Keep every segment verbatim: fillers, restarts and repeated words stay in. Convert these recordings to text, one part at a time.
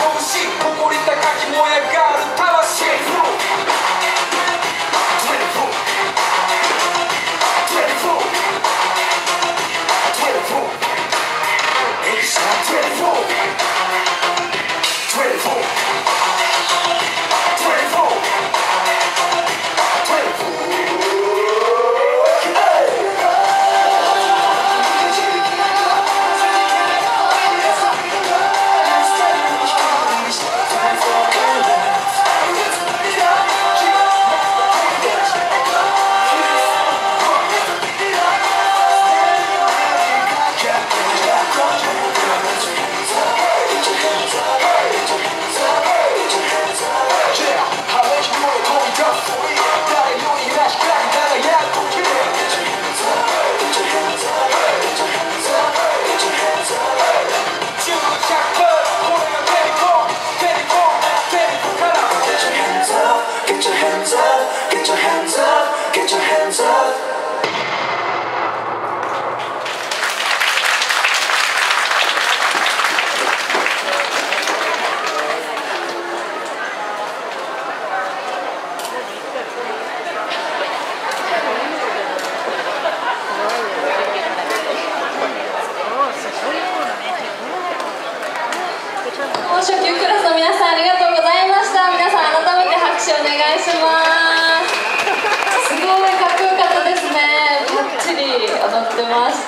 初級クラスの皆さんありがとうございました。皆さん改めて拍手お願いします。すごいかっこよかったですね。バッチリ踊ってました。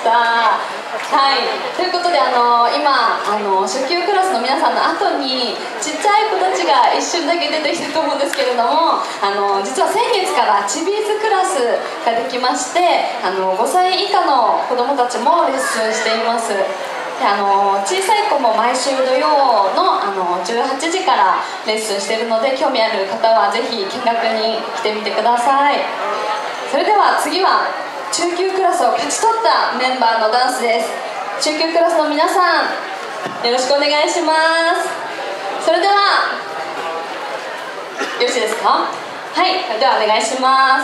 はい、ということであの今あの初級クラスの皆さんの後にちっちゃい子たちが一瞬だけ出てきたと思うんですけれども、あの実は先月からチビーズクラスができまして、あのごさい以下の子どもたちもレッスンしています。であの小さい子も毎週土曜のあのじゅうはちじからレッスンしているので、興味ある方はぜひ見学に来てみてください。それでは次は中級クラスを勝ち取ったメンバーのダンスです。中級クラスの皆さんよろしくお願いします。それではよろしいですか？はい、それではお願いします。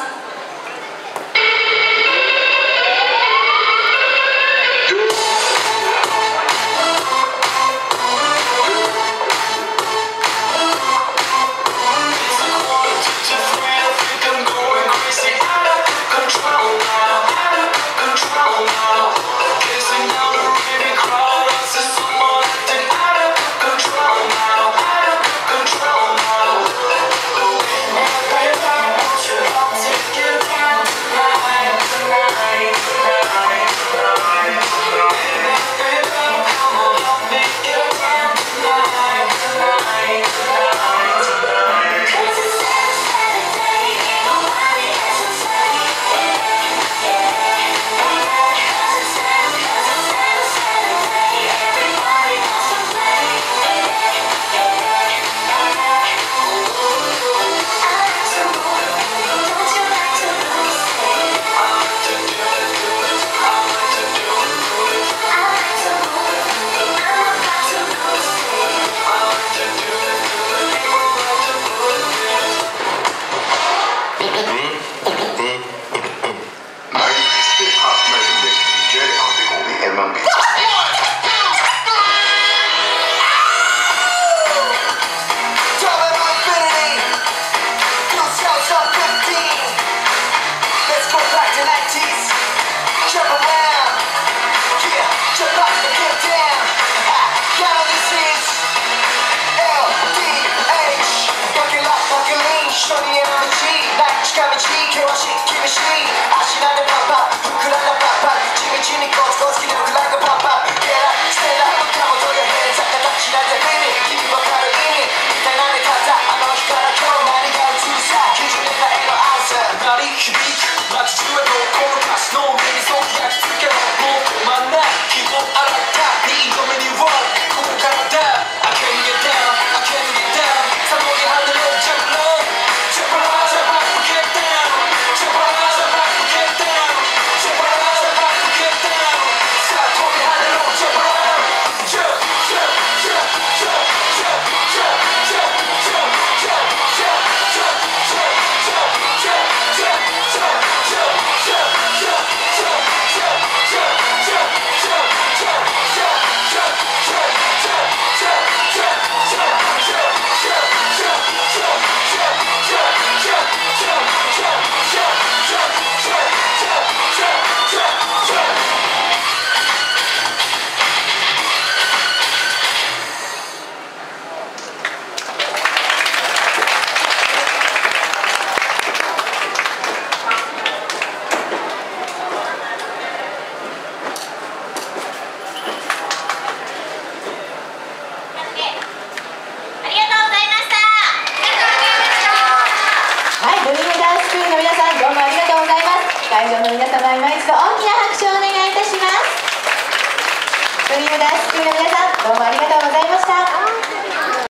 の皆様、今一度大きな拍手をお願いいたします。ドリーム大好きな皆さん、どうもありがとうございました。